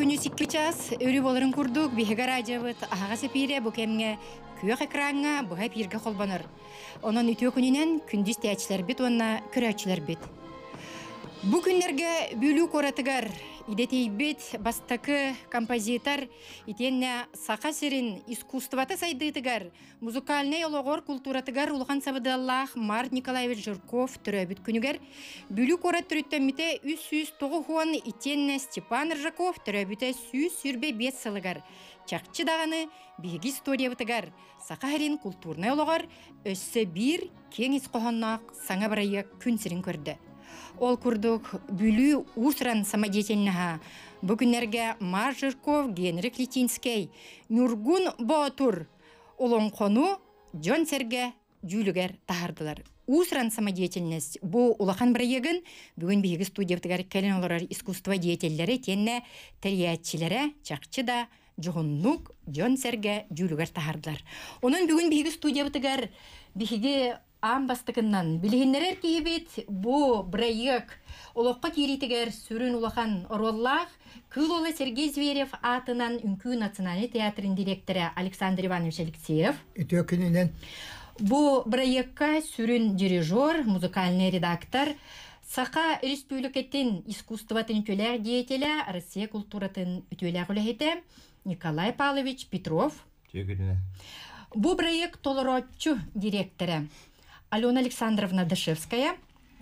күнү сикки час өрү боларын курдук биһиге радиобыт ахага сепире бу кемге күйөк экранга буга пирге холбонор. Онон үтө күнүнен күндүз тәчләр бит онна көрәчләр бит. Бу күннәргә бүлү коратыгар идетейбит бастакы композитор итенне сакасерин искусствата сайдытыгар музыкальный ологор культуратыгар улхан сабыдаллах Март Николаевич Жирков төрөбүт күнүгер бүлү корат төрөттөмүтэ 309 итенне Степан Ржаков төрөбүтэ 125 сылыгар чакчы даганы биги история бытыгар сакарин культурный ологор өссө бир кеңис кохоннак саңа барайы күн сирин көрдө. Ол курдук бүлү усран самодеятельнаха. Бүгүннерге Мар Жирков, Генрих Литинский, Нургун Боатур, Олонкону, Джон Серге, Жюлюгер тахардылар. Усран самодеятельность бу улахан бирегин бүгүн биги студиябытыгар келен олар искусство деятельлери тенне терьятчилери чакчы да Жогуннук, Джон Серге, Жюлюгер тахардылар. Онун бүгүн биги студиябытыгар биги Амбастыкынан билигиннерер киебит бу проект олоққа киритигер сүрүн улахан ороллах Кылолы Сергей Зверев атынан Үнкү национальный театрын директоры Александр Иванович Алексеев. Өтөкүнүнен Бу проектка сүрүн дирижер, музыкальный редактор, Сака республикатын искусстватын үтөлер деятели, Россия культуратын үтөлер үлехете Николай Павлович Петров. Бу проект толоротчу директоры Алена Александровна Дашевская.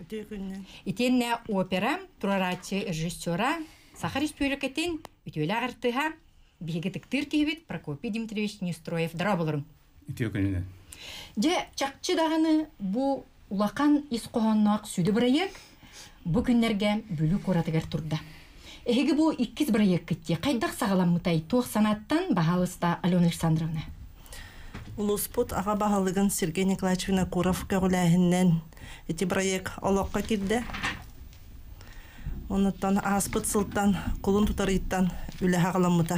Итенне опера, турарачы режиссера, Саха республикатын үтөлі ағыртыға бігетіктір кейбет Прокопий Дмитриевич Нестроев дырабылырын. Итөкүнүнен. Же чакчы дағаны бу улақан исқоғаннақ сүді бірайек бұ күннерге бүлі коратығар тұрды. Эге бу 2 бірайек кітте. Қайдақ сағалам мұтай тоқ санаттан бағалыста Алена Александровна. Улуспут аға бағалығын Сергей Николаевич Винокуров көгіләхіннен эти проект олоққа кирді. Оныттан аспыт сылттан, құлын тұтарыйттан үлі ағаламыта.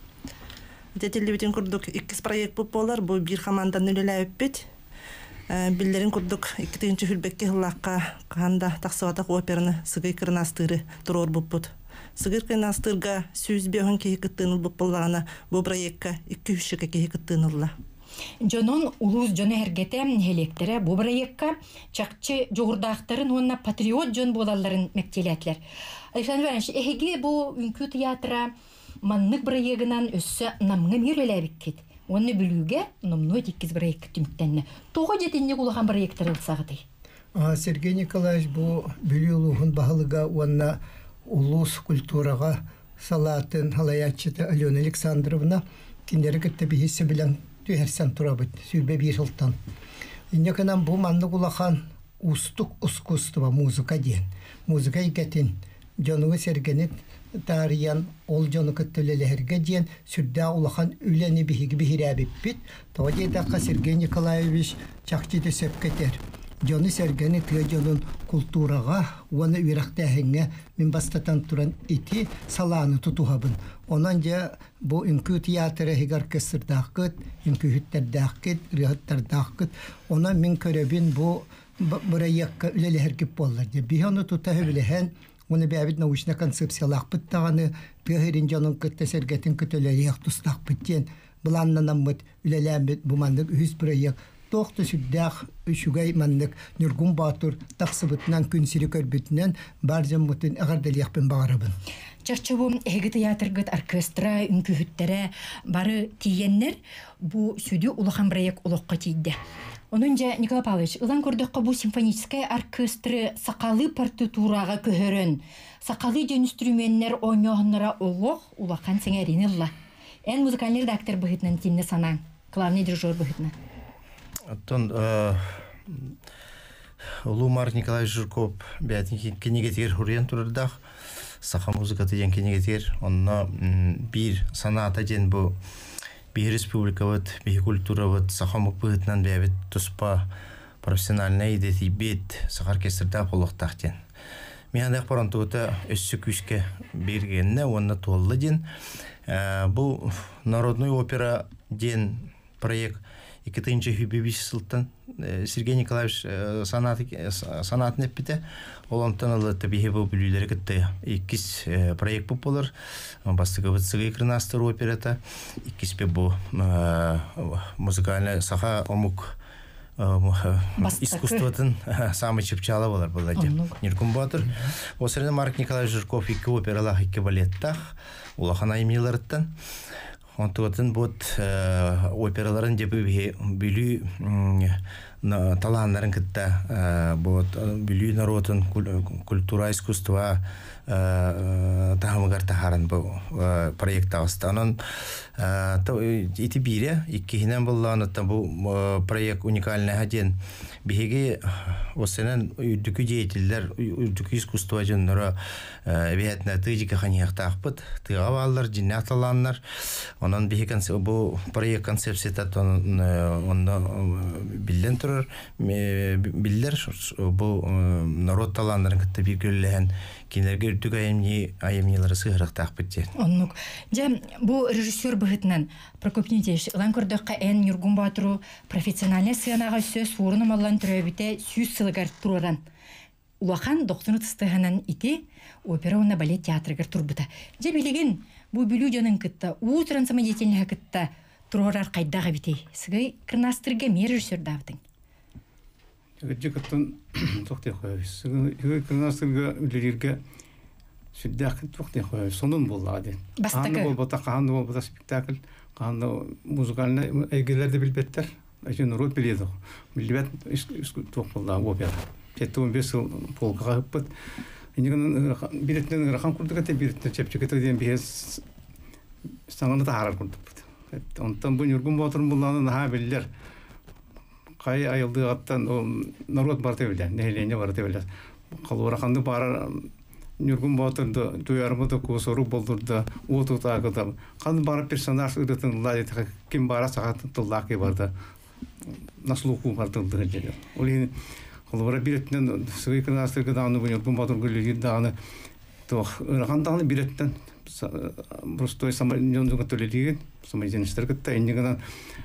Детелебетін күрдік 2 проект бұп болар, бұл бір хамандан үлілі өппет. Білдерін күрдік 2-ші хүлбекке ғылаққа қағанда тақсыватақ операны сығый кірнастыры тұрор бұп бұд. Сығыр кірнастырға сөз беуін кейі күттіңіл бұп болағына бұл проектқа 2-3-шіге кейі күттіңілі. Жонон улус жоны әргетем хелектері бұл проектқа чакчы жоғырдақтарын онына патриот жон болаларын мәктелетлер. Александр Иванович, әйге бұл үнкі театра маннық проектынан өссі намыңы мер өләбіккет. Оны бүлуге номной 2 проект түміктенні. Тоғы жетінне құлаған проекттар ұлсағыды. Сергей Николаевич бұл бүлі ұлығын бағылыға онына улус культураға салатын халаятчыты Алена Александровна кендері кітті бейесі білен түйерсен тұрабыд, сүрбе бір жылтан. Инекінен бұл манны құлақан устық искусство музыка ден. Музыка екетін жонуғы сергенет тариян ол жоны күттілелерге ден сүрді ұлақан үлені бігі бігірәбіп біт. Тоғадейдаққа Сергей Николаевич чақчыды сөп кетер. Жоны сергені түйе жонын культураға, оны үйрақтәхіңе мен бастатан тұран ити саланы тұтуғабын. Онан же бұл үнкі театры хигар кесірдаққыт, үнкі хүттердаққыт, рихыттардаққыт. Онан мен көребін бұл проектқа үлелі әркеп болар. Биханы тұтағы біліген, оны бәбіт научна концепциялақ бұттағаны, бігірін жонын күтті сергетін күтілері яқтыстақ бұттен, бұланнанан бұт үлеләмбет бұмандық үз проект. Тоқты сүрдәқ үшігай мандық Нургун Батур тақсыбытынан күнсірі көрбітінен бар жамбытын ағардалияқпен бағарабын. Чарчабу әгі театргыт оркестра, үнкі хүттері бары тиеннер бұл сүді улахан проект олыққа тейді. Onun же Николай Павлович, ылан көрдіққа бұл симфоническая оркестры сақалы партитураға көхірін, сақалы жөн инструментер ойнағынлара олық улақан сеңерін ұлла. Ән музыкальный редактор бұғытынан тенне санаң, главный дирижер бұғытынан. Оттон Улу Март Николаевич Жирков бәтін кенегетер хүрен тұрырдақ, сақа музыкаты ден кенегетер, онына бір саната ден бұл бір республика вăт, бір культура вăт, сақа мұқпығытынан бәбет тұспа профессиональный едеті бет сақа оркестрда болуқтақ ден. Мен андақ парантуыта өссі күшке бергеніне, онына толы ден. Бұл народный опера ден проект 2000 хүбебиш сылтан Сергей Николаевич санатын эппите олонтан алты бихе бу бүлүлөр кетти. Иккис проект популар бастыгы бытсыгы крынастыр операта иккиспе бу музыкальный саха омук искусствотын самый чепчала болар булажы. Ниркум батыр. Осырны Марк Николаевич Жирков 2 опералах 2 балеттах улахана эмилерден. Онтугатын бот операларын деп бүлү таланларын кытта бот бүлү народын культура искусства тахамыгар тахаран бу проект астанын ити бире иккинен булланытта бу проект уникальный хаден биге осенен үдүкү деятеллер үдүкү искусства жөннөрө биятна тыжика ханияктакпыт тыгабаллар жиннаталаннар онан биге бу проект концепцияда онда билен турар биллер бу народ таланларын кытта биргелен кинерге үтүк айымнилары сыгырактакпыт ден. Оннук. Жа бу режиссер быгытынан Прокопнитеш ланкордокка эн Нургун Батыру профессиональный сценага сөз орыным аллан төрөбүтэ сүйүз сылыгар тураран. Улахан доктуну тыстыганан ити опера онна балет театрыгар турбута. Жа билеген бу бүлүү жанын кытта утран самодеятельный кытта турарар кайдага битей. Сыгай кырнастырга мер режиссер давтың. Жекаттан тоқтай қойыз. Кырнастырга үлерерге сүддәк тоқтай қойыз. Сонун болады. Қанды болбата, қанды болбата спектакль, қанды музыкальный әйгелерді білбеттер. Әжен рот біледі. Білбет тоқ болды опера. 7-15 полкаға үппіт. Биретінен рақан күрдік әте биретінен чепчекеті дейін бейіз саңғаны тағарар күрдік. Онтан бұл Нургун Батырын бұлланы наға білдер. Кай айылды аттан народ барты биле, нехелене барты биле. Калураханды бара Нургун Батырды туярмыды косору болдурды, отутагыды. Каны бара персонаж ырытын ладит ким бара сагатын туллаки барды. Наслуку барды дылды. Олин калура биретнен сыйкын астыргы даны Нургун Батыр гүлүгү даны тох ыраханданы биретнен простой самолёндуга төлөдүгүн, самолёнстергетте эндигенен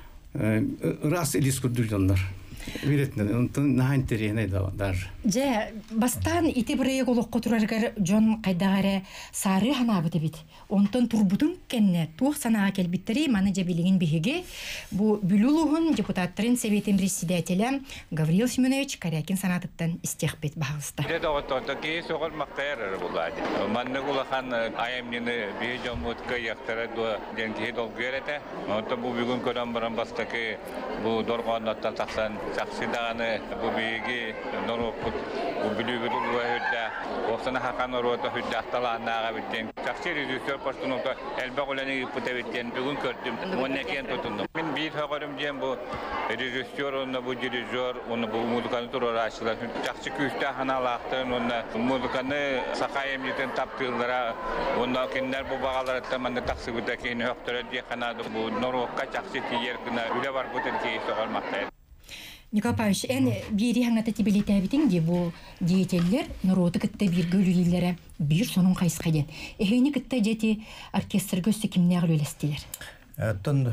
раз или скудурдондар. Биретнен, онтон нахан терехне даже. Же бастан ити бирек олоққа тураргар жон кайдагаре сары ханабыты бит. Онтон турбутун кенне тух санага келбиттери маны же билигин биһиги бу бүлүлугун депутаттарын советин председателя Гавриил Семенович Корякин санатыттан истехбет багыста. Де доготто ки согол мактайыр булады. Манны улахан айымны бежомутка яктара до денги дол герете. Онтон бу бүгүн көрөм баран бастаки бу доргондаттан таксан саксидаганы бу биги норокут бу бүлүгү дугайда осана хакан орота хүддакталаанага биттен таксир режиссер постунута элбагуланы путебиттен бүгүн көрдүм монекен тотундум мен бир хагырым дем бу режиссер онна бу дирижер онна бу музыканы турарашылар такчы күстө ханалактын онна музыканы сакайымден таптылдыра онна киндер бу багаларда манда таксыбыта кийин өктөрө ди ханады бу норокка такчы тиеркина үле бар бутен кейсе калмакта. Николай Павлович, бири хаңата тибилете битин де бу диетеллер народы кытта бир гөлүлүлөрө бир сонун кайсыкаден. Эхени кытта жети оркестр көстө кимнер өлестилер. Тон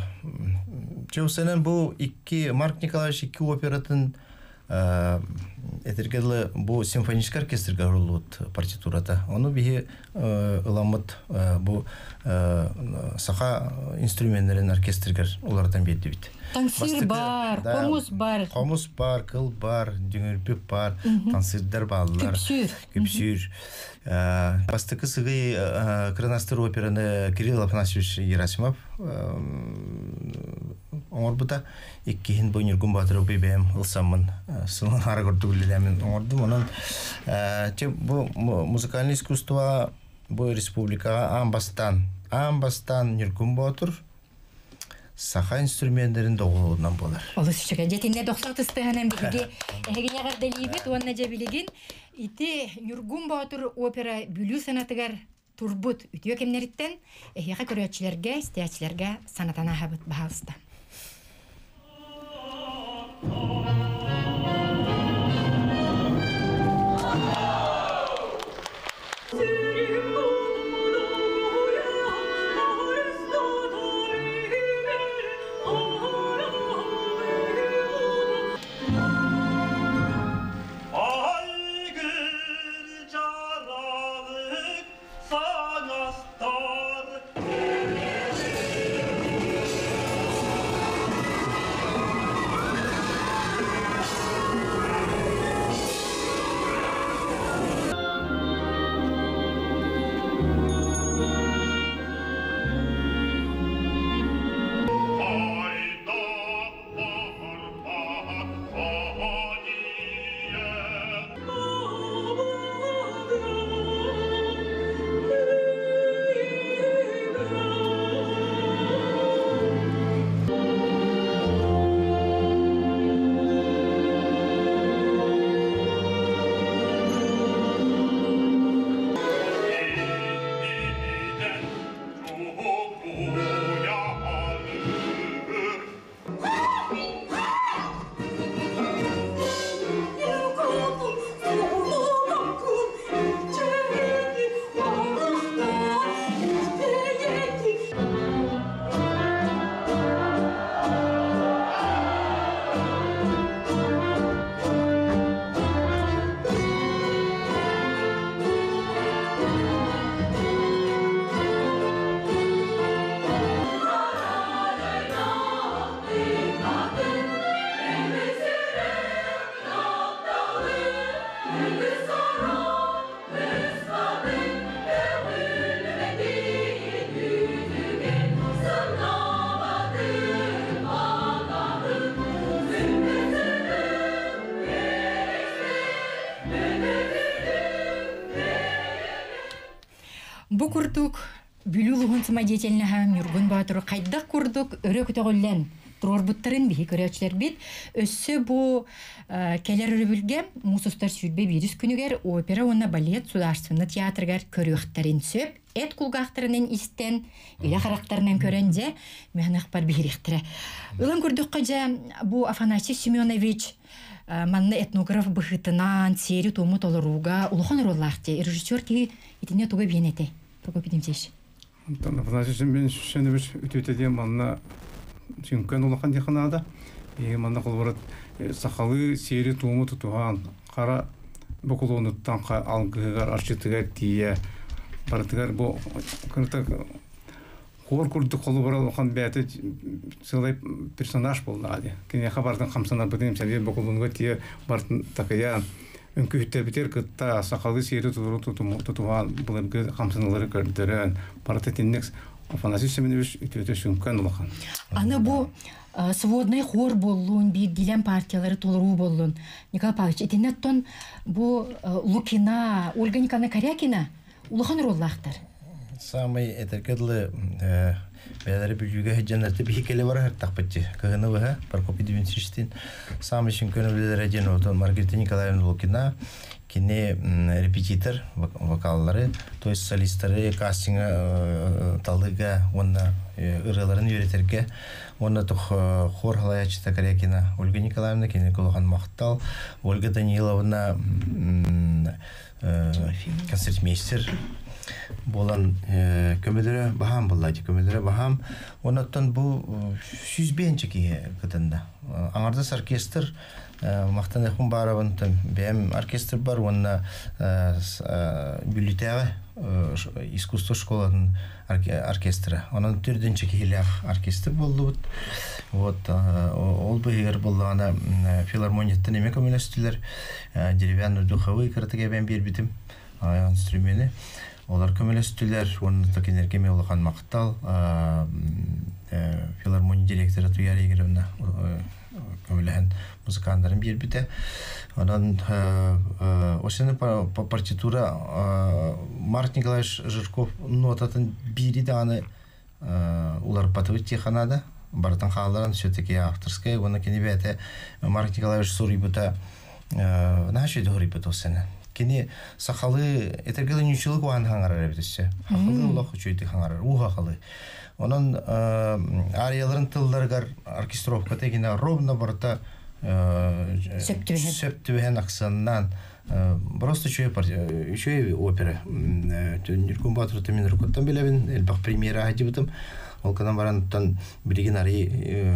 Чеусенен бу 2 Марк Николаевич 2 оператын этергеле бу симфонический оркестрга урулут партитурата. Ону бихи ыламыт бу саха инструменттерин оркестргер улардан берди бит. Тансир бар, комус бар. Комус бар, кыл бар, дүңүрпүп бар, тансирдер баллар. Күпсүр. Бастыкы сыгы Кырнастыр операны Кирилл Афанасьевич Герасимов оңорбута иккиин бу Нургун Батыр бебем ылсамын сынын ары көрдүгүлдемин оңордум. Онун бу музыкальный искусство бу республикага амбастан Нургун Батыр саха инструменттерин доголуунан болар. Олусчуга жетинде 90-тыстыганан биги эгенегер делибит онна же билигин ити Нургун Батыр опера бүлүү санатыгар турбут үтүө кемнериттен эхига көрөчүлөргө, стячилерге санатана хабыт баалыста. Бу курдук бүлүлүгүн самодеятельнага Нургун Батыру кайдак курдук өрө көтөгөллен турорбуттарын бихи көрөчлөр бит. Өссө бу келер өрүбүлгө мусустар сүрбе бирис күнүгер опера онна балет сударственный театргар көрөктөрүн сөп эт кулгактарынан истен иле характарынан көрөнже мехнах бар бихирихтире. Улан курдук кажа бу Афанасий Семенович манна этнограф быхытынан сери тому толоруга улухан роллахте режиссер ки итине туга бенете. Туга бидимсеш. Афанасий Семенович үтөтөден манна Чүнкен улахан деханада, манна колборот сахалы сери тууму тутуган, кара бокулонуттан алгыгар арчытыгар тие, барытыгар бу кырта хор курдук колбора улахан бәте сылай персонаж болду али. Кене хабардан камсанар бытым сәле бокулонуга тие бартын такая өнкүттер битер кытта сахалы сери тутуган буларга камсаналары көрдөрөн, барыты тиннекс Афанасий Семенович үтөтө Чүнкен улахан. Аны бу сводный хор боллун, бир дилен партиялары толуруу боллун. Николай Павлович, этинеттон бу Лукина, Ольга Николаевна Корякина улахан роллахтар. Самый этеркедлы бәләре бүлүгә җәннәте бихикеле бар тақпытчы. Кыгыны ва Прокопий Дмитриевич самый Чүнкен үлеләре җен отон Маргарита Николаевна Лукина кине репетитор вокаллары, то есть солистлары кастинга талыга онна ырыларын үйрәтергә, онна тух хор халаячта Корякина, Ольга Николаевна кине Кулхан Махтал, Ольга Даниловна концертмейстер болан көмөлөрө бахам буллайды, көмөлөрө бахам. Оннан бу сүзбенче ки кытында. Аңардас оркестр мактан хум барабын бем оркестр бар, онна бүлүтәгә искусство школаның оркестры. Онан төрдөнче килек оркестр болду. Вот ол быгыр булганы филармонияттан эме көмөлөстүлөр. Деревянный духовой кыртыга бен бербитим. Инструменты. Олар көмөлөстүлөр, оны токенерге мелохан мактал, филармония директоры Туяр Игоревна көмөлөһөн музыканттарын бербите. Анан осыны партитура Марк Николаевич Жирков нотатын бири даны улар патовый теханада, бартан халларын все-таки авторская, оны кенебете Марк Николаевич Сурибута наши дорибут осыны. Кини сахалы этергеле нючылык ван хаңарар битсе. Халы улах чөйти хаңарар, уха халы. Онан арияларын тылларгар оркестровка тегине ровно барта септивен аксаннан просто чөй опера. Нургун Батыр тэмин рукоттан билебин, элбак премьера хадибытым. Ол канан барантан билигинари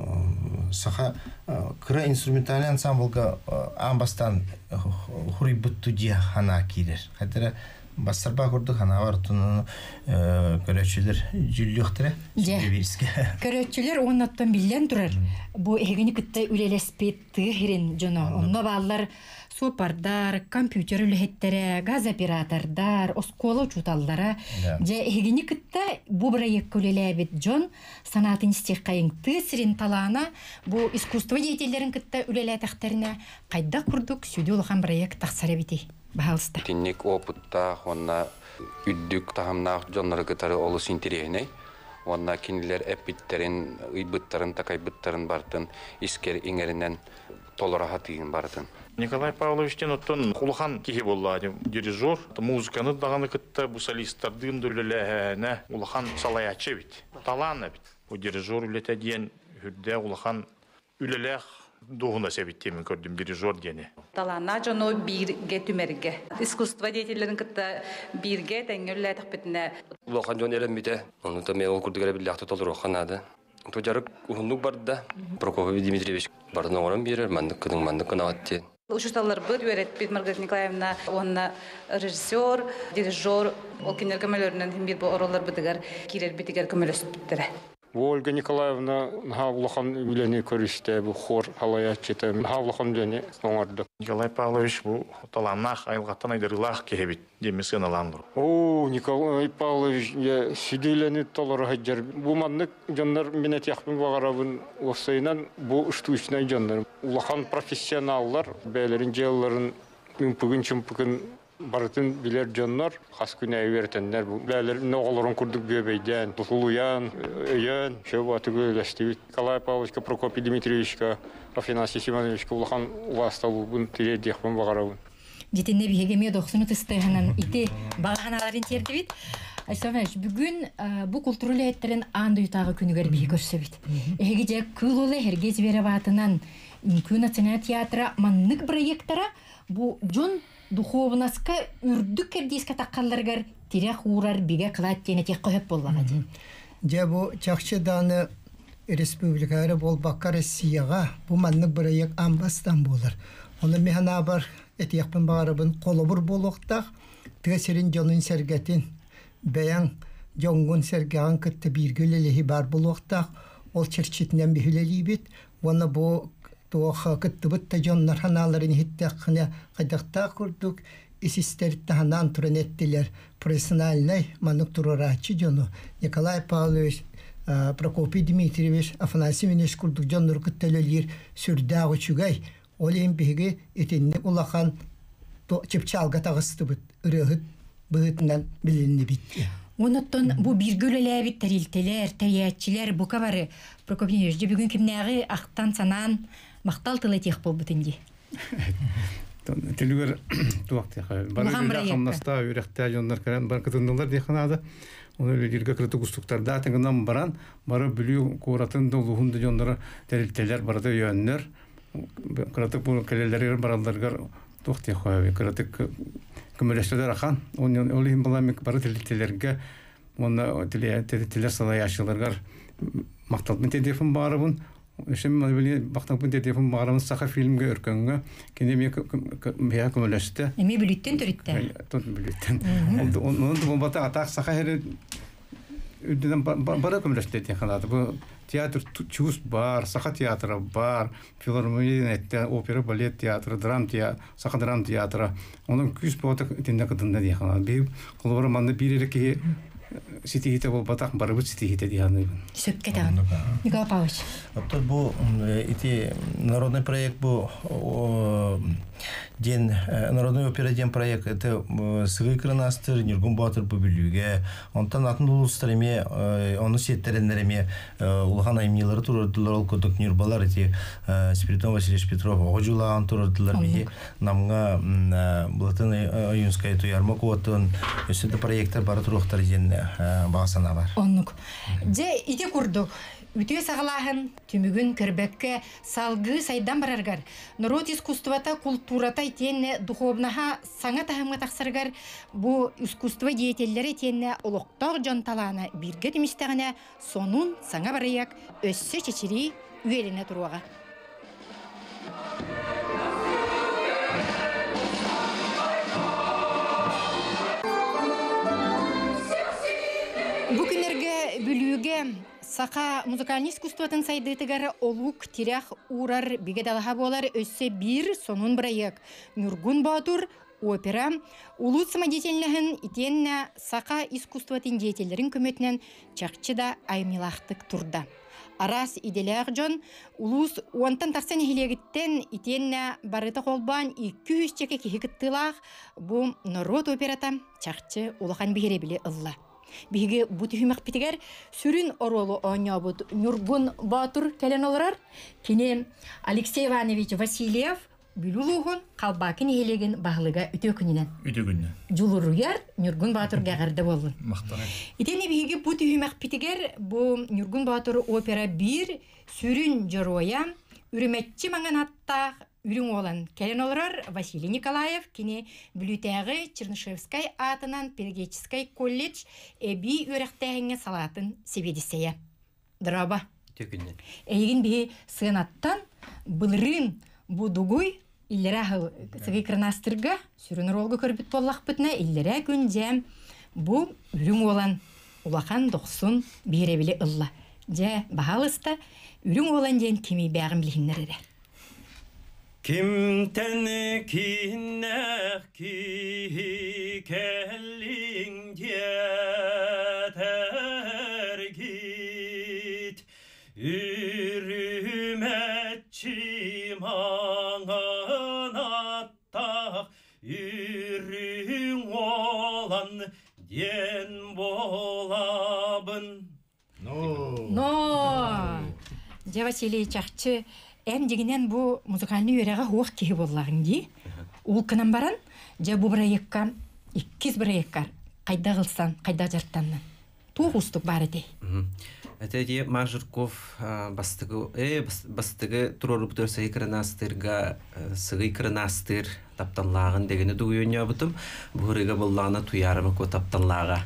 саха кыра инструментальный ансамблга амбастан хурибутту дия хана килер. Хатера басарба курдук хана бар тунун көрөчүлөр жүллүктүрө жибириске. Көрөчүлөр оннаттан билен турар. Бу эгени кытта үлелеспет тыгырын жона. Онно баллар супардар, компьютер үлехеттере, газ оператордар, оскола учуталлара. Же эгени кытта бу проект үлелебит жон санатын стихкайын тысырын талана бу искусство деятельдерин кытта үлелетектерине кайда курдук сүдүлхан проект таксара бити. Бахалста. Тинник опытта, онна үддүк тахамнақ жонлары кытары олыс интерегіне. Онна кинилер эпиттерин, ыйбыттарын, такайбыттарын бартын, искер иңеринен толырахатыгын бартын. Николай Павловичтен оттон хулахан кихи боллады. Дирижер, музыканы дағаны кытта, бу солисттардын дүліләне улахан салаячы бит. Таланы бит. Бу дирижер үлеті дейін хүрде улахан үлеләқ doğuna sebittiğimi gördüm diriyor diyene. Talana jono birge tümerge. İskustva deyilerin kıtta birge dengelle takbetine. Lokan jon erenmite. Onu da meyol kurdugara bir lahtı tolur okanada. Tojarık uhunduk barda. Prokofiev Dmitrievich barda oran birer mandık kınavattı. Учителлар бит öğretmen Margaret Nikolaevna, ona rejissör, dirijör, o kinler kömölöründen bir bu oralar bitigar, kirer bitigar kömölösüptüre. Ольга Николаевна Хавлахан үләне көрүштә бу хор халаячыта Хавлахан үләне оңарды. Николай Павлович бу таланнах айылгаттан айдырылах кебит демесен аланды. О, Николай Павлович я сүдүләне толор хаҗар. Бу маннык җаннар минет яхпын багарабын осайнан бу штучный җаннар. Улахан профессионаллар бәйләрен җелларын мümkün чümkün Барытын билер жоннор хас күнә вертеннәр бу. Бәлер ноғларын күрдүк бөбәйдән, тулуян, өян, шәватыгы ләстивит. Николай Павловичка, Прокопий Дмитриевичка, Афанасий Семеновичка улахан васталу бун тире дехман багарабын. Жетенне бигеме 90 тыстыгынан ите баганаларын тердибит. Айсамаш, бүгүн бу культураль эттерин анды ютагы күнүгөр бии көрсөбүт. Эгеже кылуулы хергез берип атынан Инкүн националь театра маннык проекттара бу жон духовнаска үрдүк кердиске таккалларгар тирек урар биге кылат тене тек көп болган ди. Же бу чакчыданы республикалары болбакка Россияга бу маннык проект амбастан болар. Оны механа бар этияпын барыбын колобур болуктак тесерин жонун сергетин бәян жонгун сергаган кытты биргөлелеhi бар болуктак ол черчитинен бихилелибит. Оны бу тоха кыттыбыт та жоннар ханаларын хиттакына кайдакта курдук исистеритте ханан туренеттилер профессиональный манук турарачы жону Николай Павлович Прокопий Дмитриевич Афанасий Семенович курдук жоннор кыттелелер сүрдагы чугай олем биге этинне улахан то чипчалга тагыстыбыт ырыгыт быгытынан билинни битти. Оныттон бу биргөлеләбит тарилтелер, таячилер бу кабары Прокопий Дмитриевич бүгүн кимнәгы актан санан мактал тылы тех болбут инде. Телгер туакты хай. Бары хамнаста үрәктә җоннар кыран бар кытындылар диханада. Оны лидерге кырты густуктарда теңнән баран, бары билүү куратын долугунда җоннар терилтелер барды йөннөр. Кырты бу келеләр бараларга туакты хай. Кырты көмөлөштөр ахан. Оны олим балам бары терилтелерге оны терилтелер салаяшыларга макталмын телефон барыбын. Эшем мәлбели бактан телефон барамыз саха фильмге өркөнгө кинеме бия көмөлөштө. Эми билеттен төрүттө. Тот билеттен. Оны бата атак саха хере үдден бара көмөлөштө технада. Бу театр чувств бар, саха театры бар, филармония, опера, балет театры, драм театры, саха драм театры. Onun küs boğata tinde kadında diyekana. Bir kulvarı mandı bir yere ki ситихите бол батак барыбыт ситихите дияны. Сөккетен. Николай Павлович. Вот бу эти народный проект бу ден народный опера ден проект это сыгы кранастыр Нургун Батыр бу билүүгө онтан атын улустарыме оны сеттерендереме улхан аймнилары турдулар ол кодок нюрбалар эти Спиридон Васильевич Петров ожулаган турдулар бии намга булатын оюнская туярмак отун өсөдө проекттер бары туруктар ден бағасана бар. Оннук. Же ите курдук. Үтө сагалаһын түмүгүн кырбекке салгы сайдан бараргар. Народ искусствата, культурата итенне духовнаха саңа тахымга таксаргар бу искусство деятельлери итенне олоктор жонталана бирге тимистегине сонун саңа бараяк өссө чечири үйелине туруага. Бүкінерге бүлүүге сақа музыкальный искусствотын сайдытыгары олук тирях урар бигедалаха болар өссө бир сонун проект. Нургун Батыр опера улут самодеятельнəhин итенне сақа искусствотын деятельлерин көмөтүнөн чакчыда аймилахтык турда. Арас иделер жон улус уантан тарсан хилегиттен итенне барыта колбан 200 чеке кихиктылах бу народ операта чакчы улахан бигеребиле ылла. Биге бутүмәк питегер сүрүн оролу оңябыт Нургун Батыр келен оларар. Кине Алексей Иванович Васильев бүлүлүгүн калбакын элеген баглыга үтөкүнүнөн. Үтөкүнүнөн. Жулуруяр Нургун Батыр гагырда болду. Мактана. Итене биге бутүмәк питегер бу Нургун Батыр опера 1 сүрүн жороя үрүмөтчү маңан атта үрүң olan келен оларар Василий Николаев кине бүлүтәгы Чернышевскай атынан педагогический колледж эби үрәктәһеңе салатын себедисея. Драба. Төкүннән. Эйген би сынаттан былрын будугуй иллерә сыгы кранастырга сүрүн ролга көрбүт боллак битне иллерә күнҗәм бу үрүң olan улахан 90 биребиле ылла. Же баһалыста үрүң olan ден кими бәгым билһиннәре. Kim tenkinnek ki kellin yeter git Ürümetçi mağan attak Ürümetçi болан ден болабын. Но! Же Василий чакчы эм дегенен бу музыкальный үйрәгә хуак киһи боллагын ди. Ул кынан баран, же бу проектка, 2 проектка кайда кылсан, кайда жарттаннан. Тугустук бар эти. Это Мажурков бастыгы турорубтор сайкранастырга сыгыйкранастыр таптанлагын дегени дугуйня бутум. Бурыга боллана туярымы ко таптанлага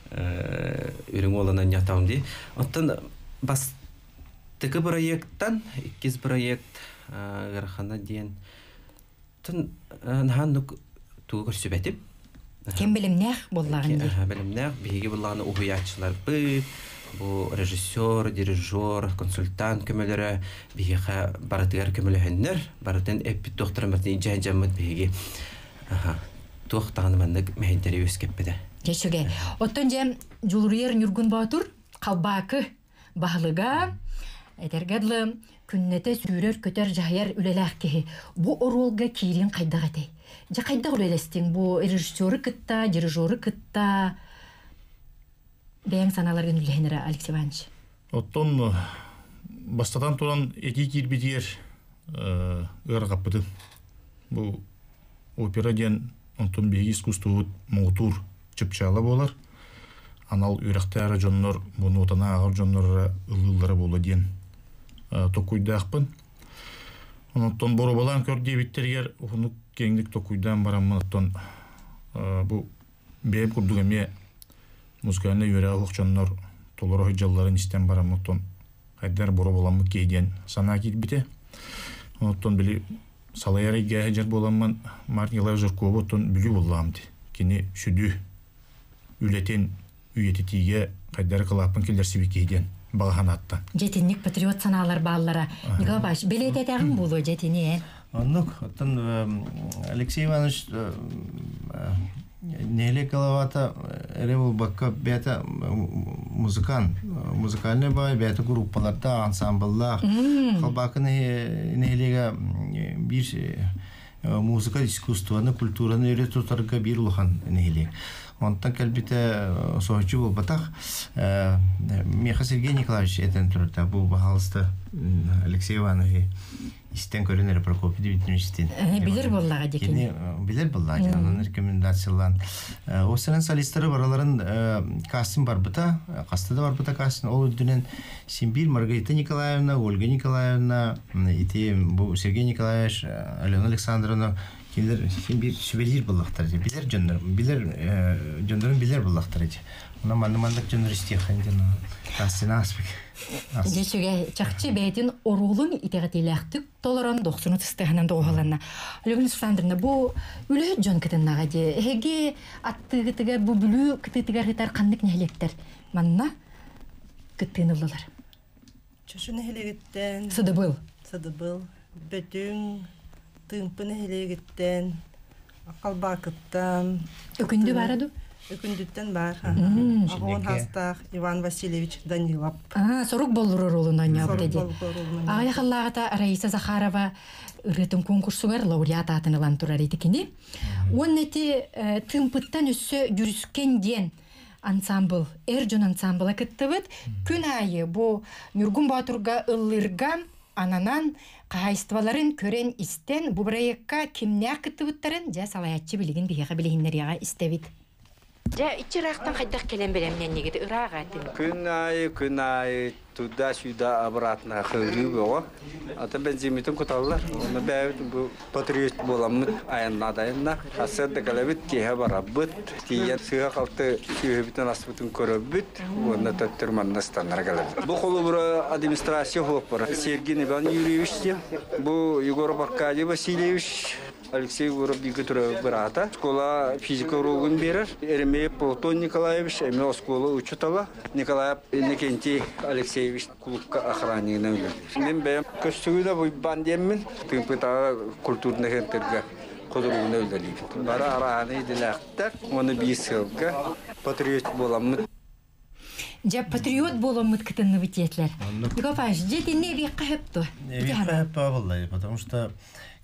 үрүң оланан ятам ди. Оттан бастыгы проекттан 2 проект гархана диен. Тын наханук тугур сүбетип. Кем билимнәх боллагын ди. Билимнәх биги болланы угуячылар бу режиссер, дирижер, консультант көмөлөрө биһиха баратыгар көмөлөһөннөр, баратын эппит доктор Мартин Жанжаммат биһиги. Тохтаганы мандык мехендери өскеппеде. Кечүге. Оттон жем Жулурьер Нургун Батур калбакы баһлыга этергедле күннете сүрөр көтөр жайыр үлеләк кеһи. Бу оролга кирин кайдагаты. Жа кайда үлелестин бу режиссеры кытта, дирижеры кытта. Бәйім саналарын үлгенері, Алексей Иванович. Оттон бастадан туран эти кирбитер ыргаппыты. Бу опера ден онтон беги искусству моутур чыпчала болар. Анал үрәктәре жоннор буну отана агыр жоннор ылылары болу ден токуйдакпын. Онтон боробалан көрдү биттергер ухунук кеңдик токуйдан барамын. Оттон бу бәйім курдугаме музыкальный үйрәгә хокчоннор толоры жалларын истен барамыктон хайдар боро боламы кейден сана китбите. Оттон били салайры гәҗер боламын Мартин Журков оттон билү болам ди. Кини сүдү үлетен үйетитиге хайдар кылапын келер сибикейден баганаттан. Жетинник патриот саналар баллара. Николай Павлович, билететегин болу жетине. Оннук оттон Алексей Иванович Неле Калавата револ бакка бета музыкальный бай бета группаларда ансамбльлар халбакны нелега бир музыка искусствоны культураны өйрөтүлөргө бир улхан неле. Онтан калбите соочу бул батак Миха Сергей Николаевич этен турда бу бахалысты Алексей Иванович истен көрүнөр Прокопий Дмитриевичтен. Билер боллага декени. Билер боллага, анын рекомендацияларын. Осынын солисттары бараларын кастинг бар бута, кастыда бар бута кастинг. Ол үдүнен Симбир Маргарита Николаевна, Ольга Николаевна, ити бу Сергей Николаевич, Алена Александровна кимдер Симбир сүбелир боллактар. Билер жоннорун билер боллактар. Она мандык жоннор истеханден кастинг аспек. Жечуге чакчы бейтин орулун итегатилактык толорон 90 тыстыгынан доголанна. Алена Александровна бу үлө жон кытыннага же эге аттыгытыга бу бүлү кытытыга гытар кандык нехлектер. Манна кытынылылар. Чошуны хелегеттен. Сыдыбыл. Бөтүн тымпыны хелегеттен. Акалбакыттан. Өкүндү бараду? Өкүндүттен бар. Агон хастах Иван Васильевич Данилов. Сорук болурur олунан япты. Ая халлагата Раиса Захарова ырытын конкурсугар лауреат атынылан турар этикини. Оннети тымпыттан өссө жүрүскен ден ансамбл, Эржон ансамбла кыттыбыт. Күн айы бу Нургун Батурга ыллырган ананан кайыстыбаларын көрен истен бу проектка кимнәк кыттыбыттарын жа салаятчы билигин бияга билигиннер яга истебит. Ja, ичирактан кайдак келем белемнен негеде ырагатын. Күн ай туда-сюда обратно хырыбо. Ата бензимитен куталлар. Оны бәйт бу патриот боламыт аяннадайна. Асырда калабит кеһә барабыт. Тияр сыга калты сүйебитен асбытын көрөбүт. Оны таттырманна стандар калабит. Бу холубра администрация хоппара. Сергей Иван Юрьевич, бу Егор Аркадий Васильевич, Алексей Воробьев брата. Школа физика урогун берер. Эремеев Платон Николаевич, эме школа учитала. Николай Никентий Алексеевич клубка охраннигинен үлер. Мен бәм көстүгүдө бу бандеммен тымпыта культурный центрга кодуругуна үлдөлүп. Бара араны дилактар, оны бисылга патриот боламын. Ja патриот боламыт кытынны битетлер. Николай Павлович, жетине век кайыпту. Век кайыппа, потому что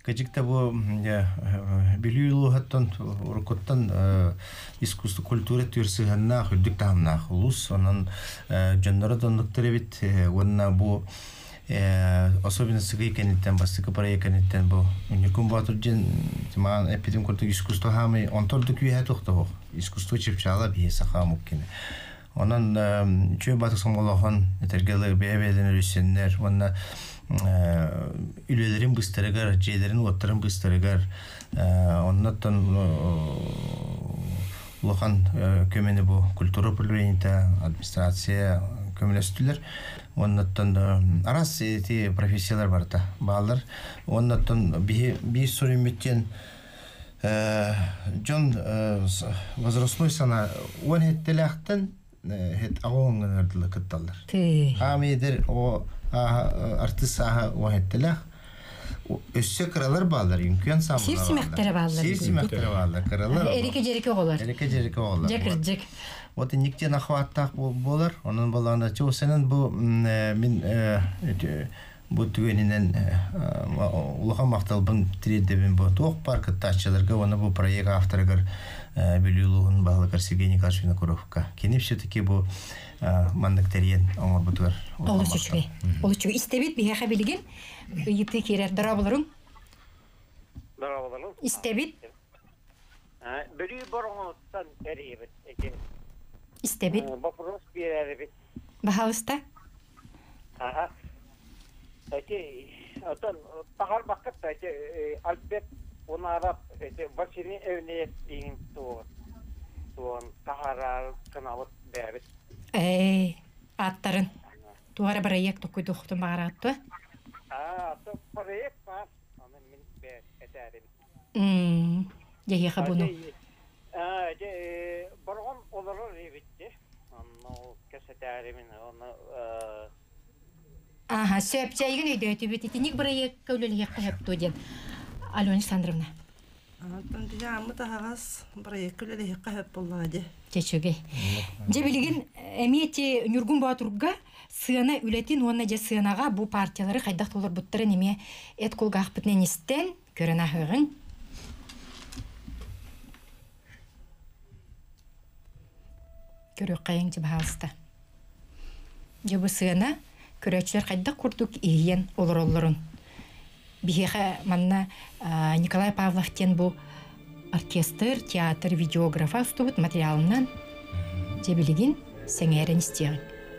Качикта бу билюлу хаттан уркоттан искусство культура тюрсыганна хүддик тамна хулус онан жоннора дондуктары бит онна бу особенности кенеттен бастык проекттен бу уникум батуржен ман эпидем куртук искусство хамы онтордук үйе тохто искусство чипчала бие саха муккин онан чөй батык соңголохон этергелер бебеден үрүсеннер онна үлелерин быстырыгар, жейлерин оттарын быстырыгар, оннаттан улахан көмені бу культура управлениета, администрация көмелестілер, оннаттан арас эти профессиялар барда, балар, оннаттан бей сурыметтен жон возрастной сана он хеттеляқтан хет ағуыңын ардылы кытталар. Амедер о артист саха уахеттелах өссө кыралар балдар юмкөн самбар сирсимектер балдар сирсимектер балдар кыралар эрике жерике оголар жекир вот никтен ахваттак болар онун баланда чосенен бу мен бу түгөнүнөн улахан макталбын тредебин бу ток парк таччыларга оны бу проект авторыгар билүүлүгүн баглыкар Сергей Николаевич Винокуровка кени все-таки бу мандактериен оңор бутур. Олучугу истебит бихе билген йыты керер дарабылырың. Дарабылырың. Истебит. Бирүү боргондон беребит экен. Истебит. Вопрос беребит. Бахалыста. Ага. Эти отон пахар бакыт эти Альберт Онарап эти Василий Эвнеев деген туон пахарар каналык беребит. Аттарын. Туара проект окуйдуктун багараттı. То проект бар. Аны мен этерим. Жеге буну. Боргон олары ребитти. Аны кесетеримин аны сөпчайгын үйдө өтүбүт ник проект көлөлүгө кыяптуу ден. Алена Александровна. Тандыямы тагас проект көлөлүгө кыяп болду. Чечеге. Жебилген эмети Нургун Батурга сыяна үлетин онна же сыянага бу партиялары кайдак толор буттары неме эт колга акпытнен истен көрөна хыгын. Көрө кайын же баалыста. Же бу сыяна көрөчүлөр кайдак курдук ийен олороллорун. Бихе манна Николай Павловтен бу оркестр, театр, видеографа устубут материалынан жебилигин сеңерен истеген.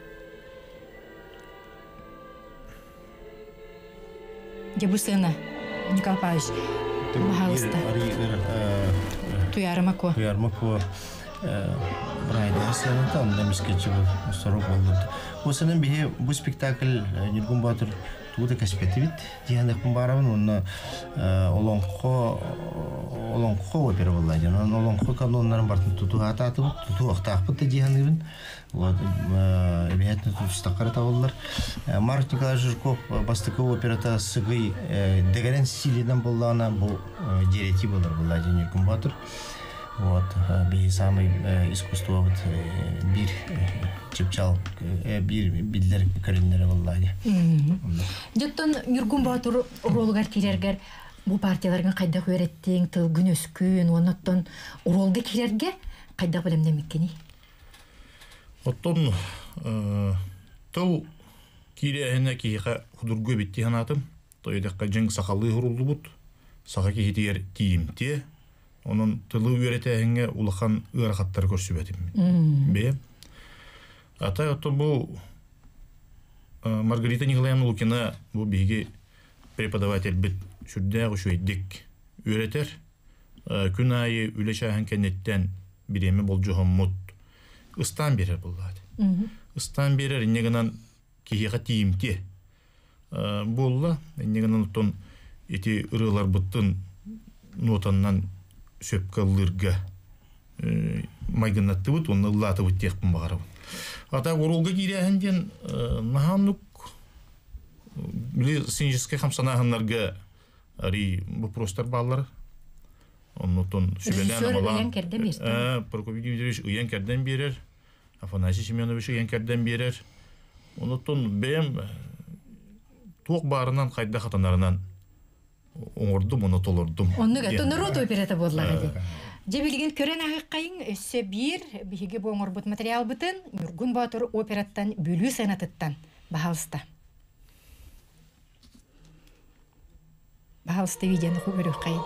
Жебусына Николай Павлович бахалыста. Туярмако. Брайда сенатан немискечи бу сорок болду. Осынын бихе бу спектакль Нургун Батур тууда каспетибит дияндык барабын онна олонко опера болду. Олонко каноннарын бартын туту ататып, туту актакпыт дияндыбын. Вот обязательно тут стакарата болдулар. Марк Николаевич Жирков бастыкы операта сыгый дегерен стилидан болдуна бу дерети болар болду Нургун Батур. Вот, би самый искусство вот бир чепчал бир билдер көрүнүлөр болду. Жоттон Нургун Батур уролгар кирергер бу партияларга кайда көрөттүң, тыл күн өскүн, оноттон уролга кирерге кайда билемдемеккени. Оттон тыл кирехне киха худургө битти ханатым. Тойдакка жың сакаллы хурулду бут. Сага кихитер кийимте. Onun tılı üretehenge ulakan ırakatlar görsübetim. Be. Ata oto bu Маргарита Николаевна Лукина bu bilgi преподаватель bit şurada şu dik üreter. Gün ayı üleşahan kennetten birimi bolcu hammut. Istan birer bulladı. Istan birer neganan kihiga tiyimti. Bolla neganan ton eti ırılar bıttın notandan söpkallırga майганатты бут, оны латы бут текпін бағарабын. Ата оролга киряхенден наханук синжеске хамсанаханларга ари вопростар баллар. Оннотон сүбелен амалан. Прокопий Дмитриевич уян керден берер. Афанасий Семенович уян керден берер. Оннотон бем туок барынан кайда хатанарынан оңордум, оны толордум. Оннуга тонорот операта боллага. Же билген көрен агыккайын өссө бир биге боңор бут материал бутын Нургун Батыр операттан бүлүү санатыттан баалыста. Баалыста видеоны көрөк кайын.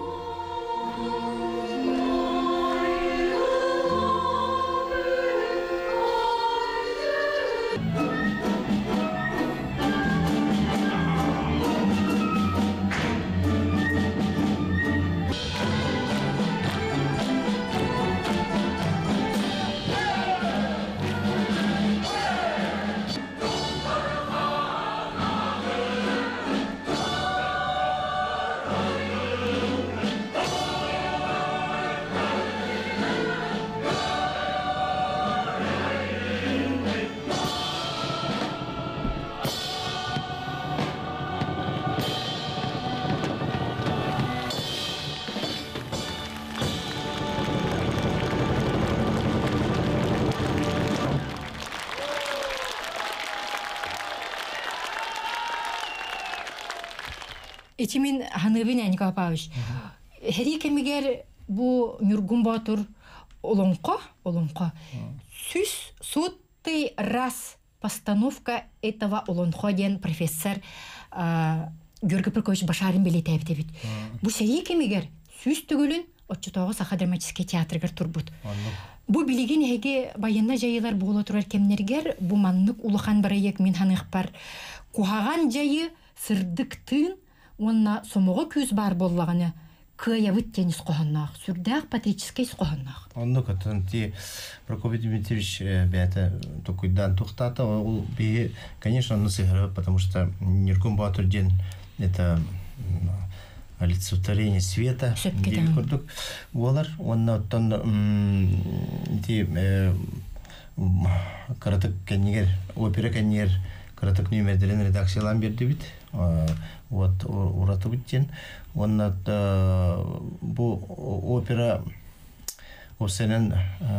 Этимин ханыбин Аника Павлович. Хери кемигер бу Нургун Батыр олонко. Сүз сотый раз постановка этого олонко ден профессор Георгий Прокофьевич Башарин билетеп дебит. Бу сери кемигер сүз түгүлүн Отчетогы Саха драматический театргер турбут. Бу билеген эге баянна жайылар боло турар кемнергер бу маннык улахан барайык мен ханык бар. Кухаган жайы сырдыктын онна сомого күз бар боллаганы кыявыт тенис коханнак, сүрдак патриотический коханнак. Онно катын ти Прокопий Дмитриевич бята токуйдан тухтата, ол би, конечно, насыграл, потому что Нургун Батыр ден это олицетворение света. Олар, онна оттон ти каратык кеннигер, опера кеннигер каратык нөмердерин редакциялан берди бит. Вот ураты биттен. Онна бу опера осенен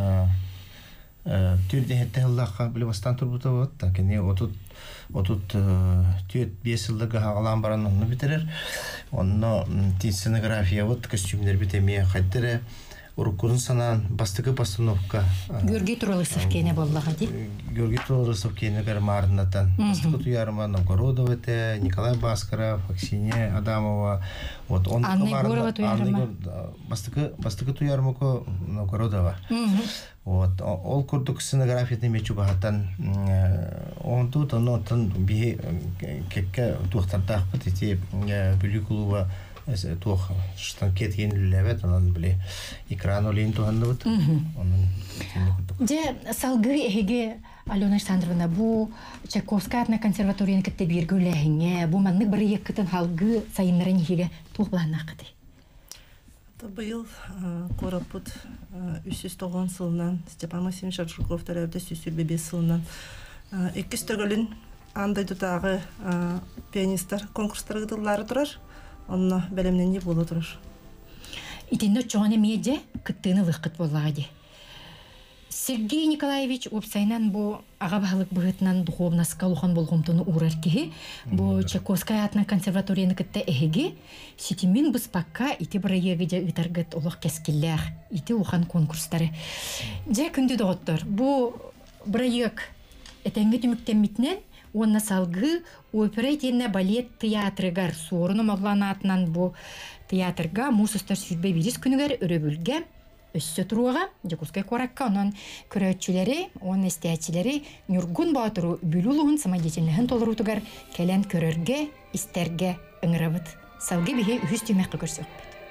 түрде хетте Аллахка билбастан турбута вот, так не отут түйет 5 жылдагы агалан баран онны битерер. Онно сценография вот костюмдер битеме кайдыра урукурун санан бастыгы постановка. Георгий Тролысов кене боллага ди. Георгий Тролысов кене гармарнатан. Бастыгы туярма Новгородов это Николай Баскаров, Аксинья Адамова. Вот он Егорова туярма. Бастыгы туярмако Новгородова. Вот ол курдук сценографияны мечуга хатан он тут онотан би кекке тухтардах пати бүлүкулуга тух штанкет енлебет анан биле экран олин тухандыбыт онун же салгы эге Алена Александровна бу Чайковская атна консерваторияны кетте биргүлэхине бу маннык бир еккытын халгы сайыннарын хиге тухланакты. Быйыл Корапут 309 сылынан Степан Максимович Журков тарабында 305 сылынан 2 төгөлүн андай дутагы пианисттер конкурстары дыллары турар. Онна белемнен не боло турар. Итинде чоңа меде кыттыны выкыт боллагы. Сергей Николаевич опсайнан бу агабалык быгытынан духовна скалухан болгомтуну урар кихи. Бу Чайковская атна консерваторияны кытта эһиги ситимин быспакка ити бырайыгы же ытаргыт олох кескиллях ити ухан конкурстары. Же күндү доғыттыр. Бу бырайык этенге түмүктенмитнен онна салгы опера итинне балет театрыгар сорunu могланатынан бу театрга мусустар сүрбе бирис күнүгөр өрөбүлгө өссө туруга Чайковская коракка онон көрөтчүлери, он эстиячилери Нургун Батыр бүлүлүгүн самодеятельнигин толурутугар келен көрөргө, истерге ыңырабыт. Салгы биһи үһүс түмөккө көрсөк.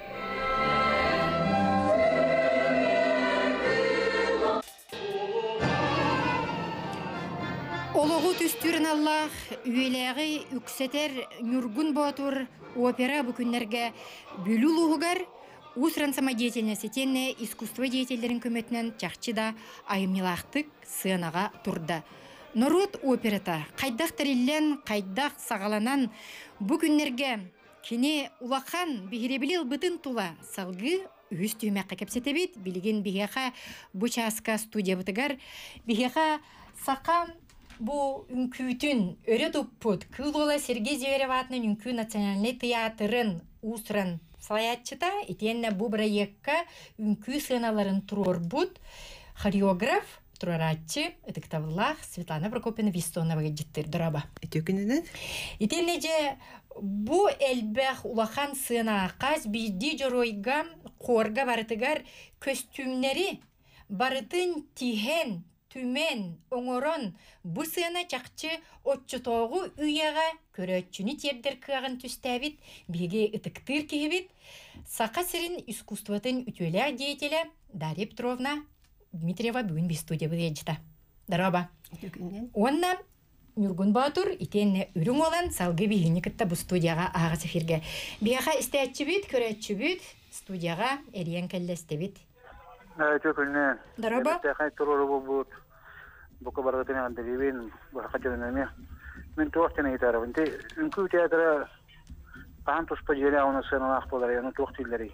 Ологу түстүрүн Аллах үелеги үксетер Нургун Батыр опера бүкүннерге бүлүлүгүгар Усран самодеятельности тенне искусство деятельдерин көмөтүнөн чакчыда айымнылактык сыанага турда. Народ операта кайдак териллен, кайдак сагаланан бу күннерге кини улахан бихиребилил бытын тула салгы үз түймөккө кепсетебит билген бихеха бу часка студия бытыгар бихеха сакам бу үңкүтүн өрө туппут кылола Сергей Зверев атынан үңкү национальный театрын усран салаятчыта, итенне бу проектка үнкү сыналарын турорбут хореограф Тураратчы, Этиктавлах, Светлана Прокопьевна Вистоновага життер дораба. Итенне же бу элбэх улахан сына қаз бидди жоройга корга барытыгар костюмнери барытын тиhen түмен оңорон бу сына чакчы отчутогу үйяга көрөчүнү тердер кыагын түстәбит биге ытыктыр кибит сака сирин искусствотын үтөлө деятеля Дарья Петровна Дмитриева бүгін бі студия бұдайжыта. Дараба. Онна Нюргун Батур итенне үрің olan салғы бігіні кітті бұл студияға ағыз эфирге. Бияға істәтчі біт, көрәтчі біт, студияға әріен кәлләсті біт. Төкіліне. Дараба. Тәқай тұроры бұл бұқы барғытын ағынды бейбен бұқы жөніне. Мен туақтыны етарым. Үнкі театры қаған тұспа желі ауына сыны ақ болар, яны туақтылары.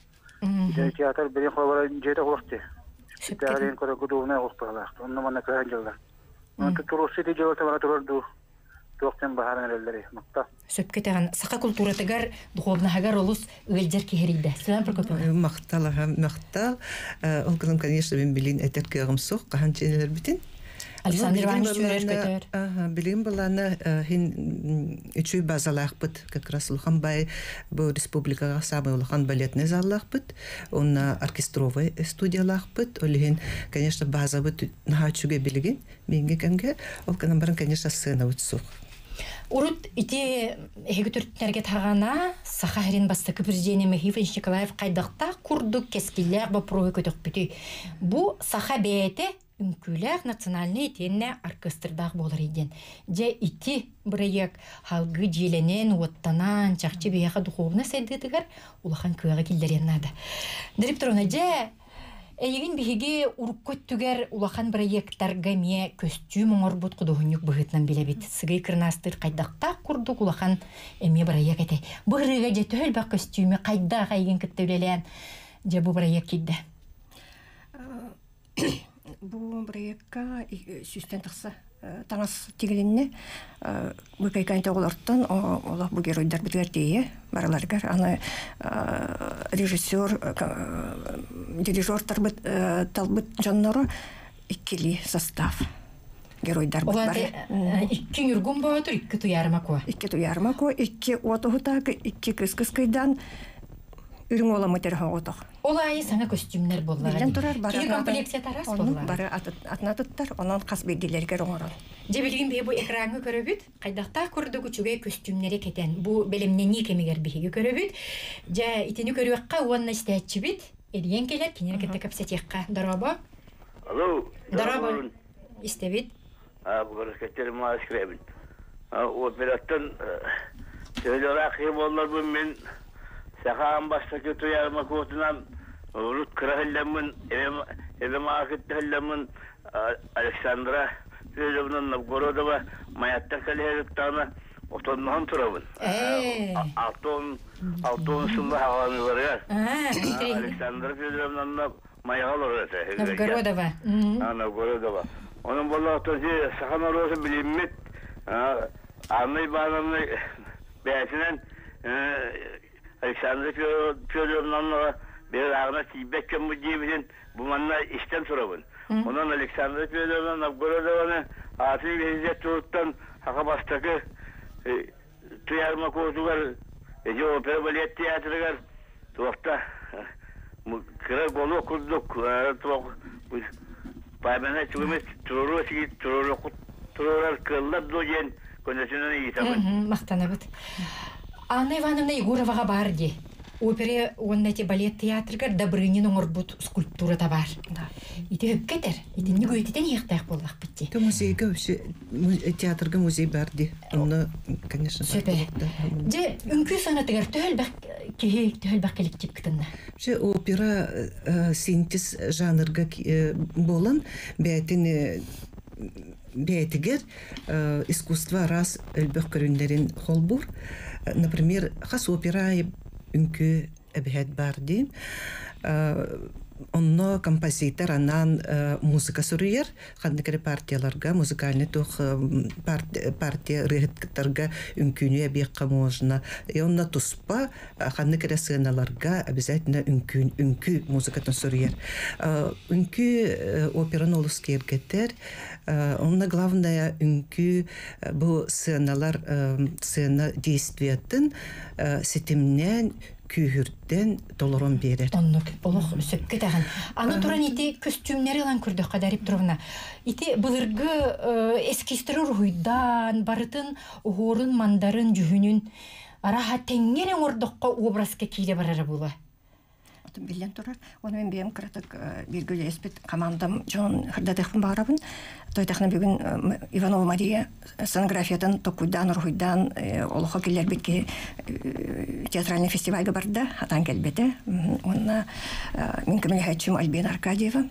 Театр бірен қолабара жеті қолақты. Тәғален көрі күдуғына ұлықтығылақты. Онны мана көрән жылдар. Онты тұрусы де жауаты бара тұрорду туақтен бағарын әлдері. Мақта. Сөпке тәған сақа культуратығар дұғылнағар олыс ұғылжар кехерейді. Сәлем Прокопьевна. Мақтал. Ол кызым, конечно, мен білейін әтер кеғым соқ. Қахан ченелер бітін. Александр Иванович Чуреш көтер. Білейін баланы үшүй базалақ бұд. Как раз Улхан бай бұл республикаға самый Улхан балетный заллақ бұд. Онна оркестровый студиялақ бұд. Олеген, конечно, база бұд наға үшіге білген. Менге кәнге. Ол канан барын, конечно, сцена бұд соқ. Урут ити эһиги төрттәргә тагана саха хәрин бастыкы президент Михаил Николаев кайдакта курдук кескилләр бу провы көтөк бити. Бу саха бәйте үмкүләр национальный тенне оркестрдах болар иден. Же ити проект халгы җиленен оттанан чакчы бияга духовна сәддетигәр улахан көйгә килләрен нада. Директорына же Эйгин биһиги уруккөттүгер улахан проекттарга ме костюм оңорбут кудугунюк быгытнан билебит. Сыгый кырнастыр кайдакта курдук улахан эме проект эте. Быгырыга же төлбак костюмы кайда кайгын кыттыбелен же бу проект кидде. Бу проектка сүстен тахса таңас тигеленне букайкан тоголортон ола бу геройдар битгертие бараларгар аны режиссер дирижер талбыт жаннору иккили состав геройдар бар. Икки Нюргун Батур, икки Туярмако. Икки Туярмако, икки отохутак, икки кыскыскайдан үрүң ола матер хоготох. Олай саңа костюмнер боллар. Кир комплекция тарас боллар. Бары атнатыттар, онан кас белгилерге оңорон. Же билген бе бу экранга көрөбүт, кайдакта курдук үчүгө костюмнери кетен. Бу белемнени кемигер биге көрөбүт. Же итини көрөккө онна стечибит. Элен келер кинер кетте капсетекка. Дараба. Алло. Дараба. Истебит. Бугар кетер маскребит. Операттан сөйлөрак боллар бу мен Сахан baştaki tuyarma kutunan Rut Kırahillamın Evim Akıttahillamın Aleksandra Fiyozov'un Novgorodova Mayatta Kaliheriktana Otonluhan turabın. Altın sınırlı havalı var ya. Aleksandra Fiyozov'un Mayal orası. Novgorodova. Novgorodova. Onun bolla otosu Sahan orası bilinmet. Anlayı bağlamını beğensinen Alexander Fyodor'la bir ağına feedback kömürcüğümüzün bu manla işten sorabın. Ondan Alexander Fyodor'la Novgorodova'nı Asıl Vizet Turut'tan haka bastaki tuyarma kozular opera balet tiyatrolar tuğakta kıra golu okuduk paymana çıkımız turular kıllar dojen kondisyonunu iyi sabın. Maqtanabıt. Анна Ивановна Егороваға бар де. Опера оннати балет театргар Добрынин оңорбут скульптура табар. Ите өп кетер. Ите не көйтетен ехтаяқ боллақ бітті. Музейге өші театрга музей бар де. Оны, конечно, сөпе. Же үнкі санатыгар төхөлбақ келік кеп кітінна. Опера синтез жанрга болан бәйтігер искусство раз өлбөк көрүндерин холбур. Например, хас опера үнкі әбіхет бар дейм. онно композитор анан музыка сүрүер, ханныкere партияларга, музыкальный тух партия рыгыттарга үңкүнүе бекка можно. И онна туспа ханныкere сыналарга обязательно үңкү музыкатын сүрүер. Үңкү операны олус кергеттер. Онна главная үңкү бу сыналар сына действиятын сетимнен күйүрден толорон берет. Оннук олох сөпкө тагын. Аны туран ити костюмнери лан күрдө кадарып туруна. Ити былыргы эскистер руйдан барытын угурун мандарын жүһүнүн араха теңгерен ордокко образга кийде барары була. Билен турар. Оны мен бем кратык биргүле эспит командам жон хырдатыхын барабын. Тойтахна бүгүн Иванова Мария сценографиядан токуйдан руйдан олохо келер битке театральный фестивальга барды атан келбете. Онна мен кемелхатчым Альбина Аркадьева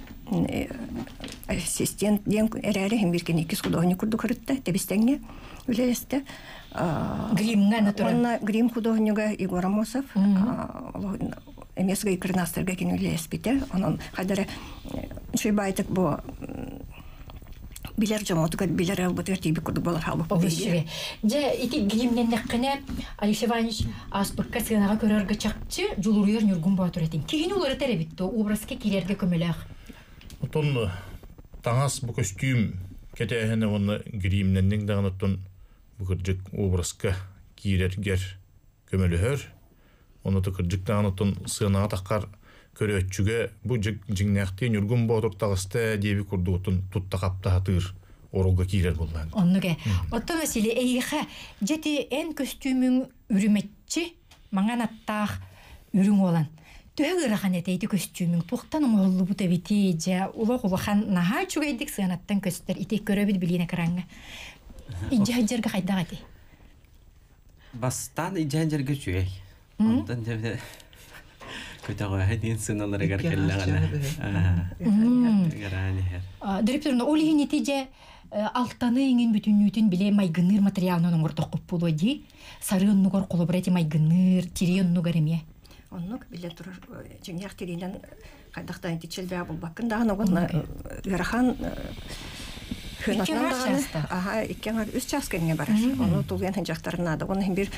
ассистент дем эрәре һәм биркен 2 художник курду көрүттө тебистеңге үлелесте. Гримга натурал. Онна грим художнигы Егор Амосов. Эмесгай кырнастырга кенүле эспите. Онун кадары шуйбайтык бу билер жомотуга билер албытыр тиби курду болар халбы победи. Же ити гримден неккене Алексей Иванович аспыкка сыгынага көрөргө чакчы жулуруер нүргүн батуретин. Кийин улары теребитти образга кирерге көмөлөк. Отон таңас бу костюм кетехене оны гримден дагынытын бу кыржык образга кирергер көмөлөөр. Оны тыкыржык дагынытын сыгынага таккар көрөтчүгө бу жиңнакты нүргүн батур тагысты деби курдуутун тутта капта атыр оролга кирер боллан. Оннуге. Отто Василий эйха жети эн костюмүн үрүметчи маңан аттаах үрүң olan. Төгөрахан этейди костюмүн туктан оңоллу бу тебити же улохан наха чугайдык сыгынаттан көстөр ити көрөбүт билине караңга. Иджаджерге кайдагати. Бастан иджаджерге чуй. Онтан жебе көтөгө хедин сыналары гаркеллагана. Директорна олигин итиже алтаны иңин бүтүнүтүн биле майгыныр материалын оңортоп болоди. Сарын нугор колобрати майгыныр, тирен нугар эме. Оннук биле турар жеңяк тиринен кайдактан тичелбе булбакын дагы онна ярахан Ага, иккен үс час кенге барар. Оны тулген хенжактарына да. Оны бир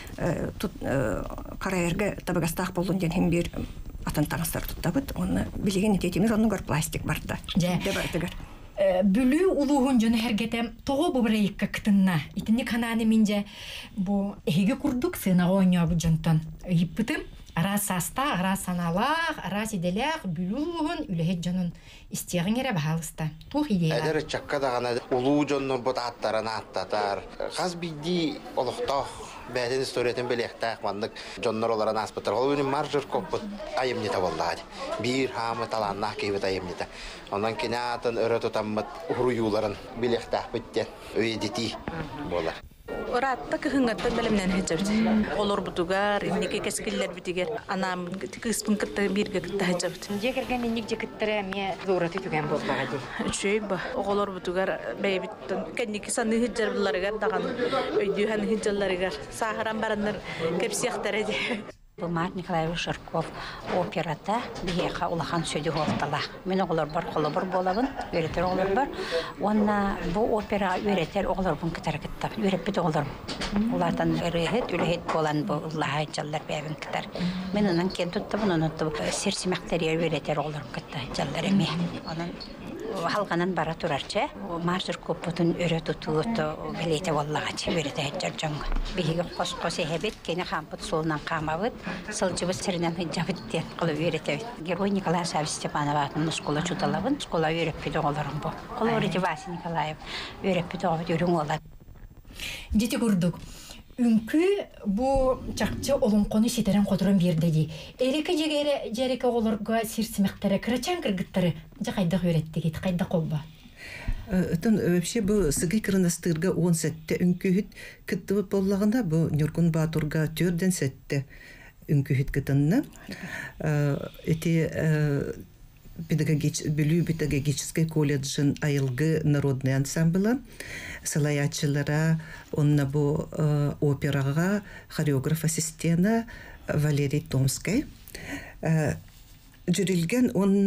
караерге табагастак болдун ден хем бир атын таңыстар туттабыт. Оны билеген этетимиз оны гөр пластик барда. Дебартыгар. Бүлүү улугун жона хергете того бубрейкка кытынна. Итинник хананы минже бу эге курдук сынага ойноо бу жонтон. Иппытым ара саста, ара саналах, ара сиделях бүлүүгүн үлехет жонун истегиңере баалыста. Тух идея. Эдер чакка дагана улуу жоннор бут аттарына аттатар. Каз бидди олохтох бәден историятын белектак мандык жоннор оларан аспытар. Ол үнү маржыр коппут айымнита боллады. Бир хамы таланнах кейбет айымнита. Онан кинатын өрө тутаммыт уруюларын белектак биттен өйдити болар. Оратта кыһыңаттан белемнен хәҗәбит. Олор бутугар, иннеке кескиллер битигер. Анам кыспын кытта бирге кытта хәҗәбит. Дегерген инник жекеттере ме зураты түгән болбага ди. Чөйба, олор бутугар бәйбиттен кенники саны хәҗәр буларга даган өйдү һән хәҗәлләргә сахаран бараннар кепсияхтәре ди. Марк Николаевич Ширков операта бихеха улахан сөйді олтала. Мен оғылар бар, қолабыр болабын, өретер оғылар бар. Онна бұл опера өретер оғылар бұн кітар кіттап. Өретпет оғылар. Олардан өрехет, үлехет болан бұл ұллаға жаллар бәйбін кітар. Мен онан кен тұттабын, онан серсимәктерия өретер оғылар кітта жаллар әме. Онан халганан бара турарча, Марк Ширковтун өрету тууту билете боллагачы өрете хәҗәр җанга. Биһиге кос-кос эһебет кене хампыт солунан камабыт. Сылчыбыз сиренен хәҗәбит дигән кылып өйрәтә. Герой Николай Савич Степановның школа чуталабын, школа өйрәп педагогларын бу. Колорити Василий Николаев өйрәп педагог өйрәң алат. Дите күрдүк. Үңкү бу чакчы олонкону ситерен которон бердеди. Эреке жереке олорга сирсимектере кырачан кыргыттары жакайда өйрәттеги, кайда колба. Тон вообще бу сыгый кырнастырга 10 сәтте үңкүһүт кыттыбы боллагында бу Нургун Батурга 4 сәтте үңкүһүт кытынны. Эти педагогический колледжин айылгы народный ансамблы салаячылара онна бу операга хореограф ассистена Валерий Томский. жүрілген он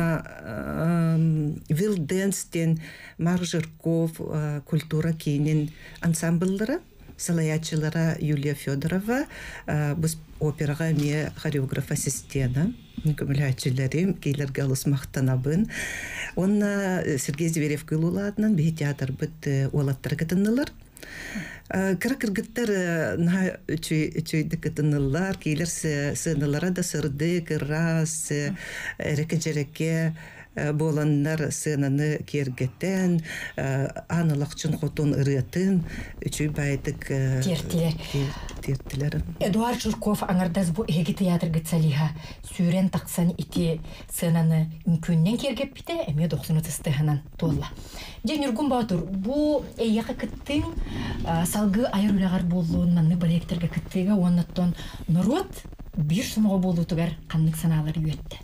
Вил Дэнстен, Марк Жирков культура кейінен ансамбльлары, салаячылары Юлия Федорова, біз операға ме хореограф-ассистена, көміләтчілерім, кейлерге алыс мақтанабын. Онна Сергей Зверев кылуладынан бей театр бұд олаттар кітінілер. Кіргіттер үчейді кітінілер, кейлер сынылара да сырды, кырас, әрекет-жереке, боланнар сынаны кергеттен, анылақчын қотон ұрытын, үчей байдық тертілер. Эдуард Жирков аңардаз бұ әге театр гітсалиға сүйрен тақсан ити сынаны үмкіннен кергеп біте, әме 90 тыстығынан толла. Ден үргін баутыр, бұ әйеқі кіттің салғы айыр үлағар болуын манны проектерге кіттігі, оннаттон нұрот бір сұмығы болу тұғар қанлық саналары өтті.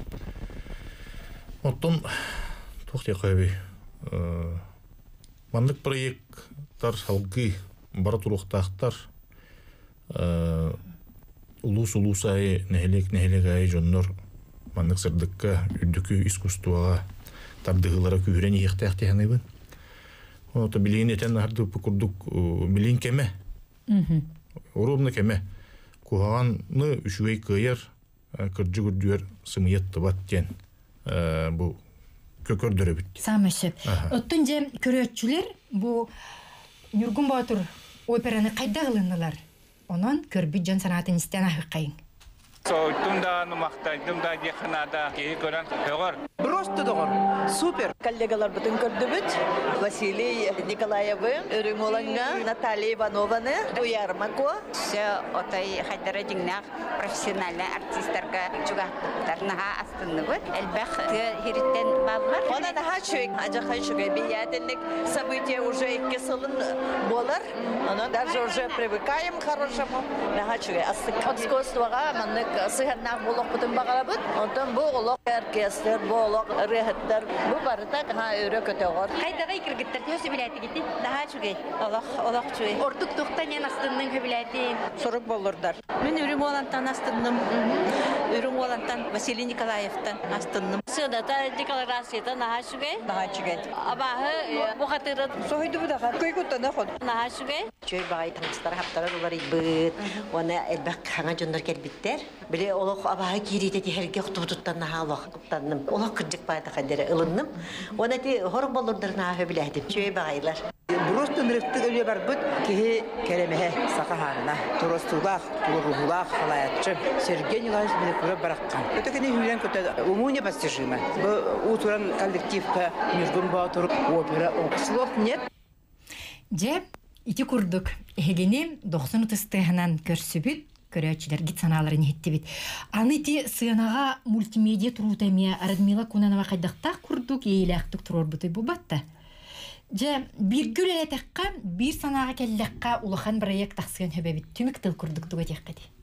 Оттон тоқтай қайбей. Мандық проекттар салғы бара тұруқтақтар улус айы нәхелек айы жоннор мандық сырдыққа үрдікі искусствоға тардығылара күйрен еқтәқті яныйбын. Ота білейін етен арды пұкырдық білейін кеме. Оробны кеме. Кухағаны үшуей күйер кірджі күрдүйер сымиетті баттен. Бұл көкөрдірі бітті. Самашы. Оттын же көрөтчілер бұл Нұргүн Батыр операны қайда ғылынылар? Онын көрбіт жан санатын істен ағы қайын. Тұмда нұмақта, тұмда деканада кейі көрін көғыр. Просто доғыр. Супер. Коллегалар бұтын көрді бүт. Василий Николаевы, өрің оланға, Наталья Иванованы, Уярмако. Все отай хайдары жіңнақ профессиональный артистерға жүғақтықтарынаға астынды бұд. Әлбәқ херіттен балғар. Она наға чөйк, ажақай шүгай. Биятельник события уже 2 сылын болар. Она даже уже привыкаем к хорошему. Наға чөйк. Искусствоға маннык сыхарнақ болық бұтын бағала бұд. Онтан бұл олық оркестр, бұл олық рехеттер. Бұл барыта ға өрі көтеғыр. Қайдаға икіргіттер төсі біләті кетті. Наға чүгей. Олық чүгей. Ортық тұқтан ен астынның хөбіләті. Сұрық болырдар. Мен үрім олантан астынным. Үрім олантан Василий Николаевтан астынным. Сыдата декларацияда наға чүгей. Наға чүгей. Абағы бұқатыры соғайды бұдаға. Көйгіттіні қод. Наға чүгей. Чөй бағай таңыстары хаптары олар ибыт. Оны әлбәк қаңа жондар келбіттер. Біле олық абағы кейрейді тихерге құтып-тұттан наға олық құттанным. Олық күрджік байды қадері ылынным. Оны те хорық болырдар наға өбіләдім. Чөй бағайлар. Просто нырықты өлі бар бұд. Кеге кәлемеге сақағанына. Тұрыстулақ, тұрғылақ, қалаятшы. Сергей Николаевич мені көріп бараққан. Это кәне хүйлен көтеді. Уму непостижимо. Бұл утуран коллективка Нұргүн Батыр опера. Слов нет. Же, ити күрдік. Егені 90 тыстығынан көрсібіт. Көрәтчілер гит саналарын етті бит. Аны ти сынаға мультимедиа тұрутамия Радмила Кунанова қайдақтақ күрдік, ейләқтік тұрор бұты бұбатты. Же, бір гүл әлетаққа, бір санаға кәлләққа улахан проект тақсыған хөбәбіт. Түмік тыл күрдік тұға тек қады.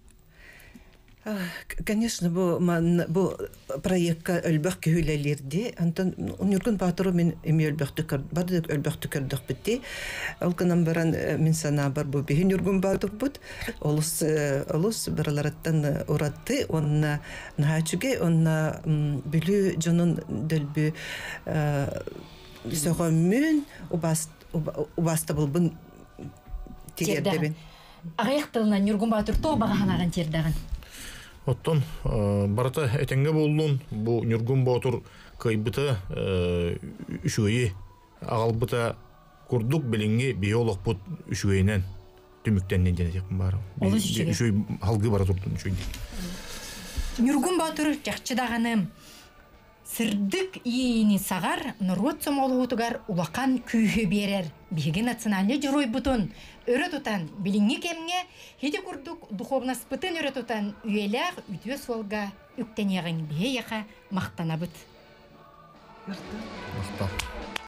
Конечно, бұл проектқа өлбәқ күйілелерді. Антон, Нұргүн Батыру мен еме өлбәқті көрдік бітті. Олқынан баран мен сана бар бұл бейін Нұргүн Батыр бұд. Олыс біралараттан ұратты. Онына нағачуге, онына бүлі жонын дөлбі соға мөн ұбасты бұлбын тегердебін. Ағаяқтылынан Нұргүн Батыр тоғы бағағанаған тердағын. Оттон барата этенге болдун бу Нұргүн Батыр кайбыта үшөйі ағалбыта курдук билинге биолог бут үшөйінен түміктеннен денетекпін бары. Үшөй халгы бара турдун үшөйді. Нұргүн Батыр жақчыдағаным сырдык иени сағар нұрот сомолуутугар улақан күйі берер. Биген национальный герой бутун өрө тутан билинги кемге хеде курдук духовно спытын өрө тутан үйелер үтүө солга үктенегин бие яка мактанабыт. Мактан.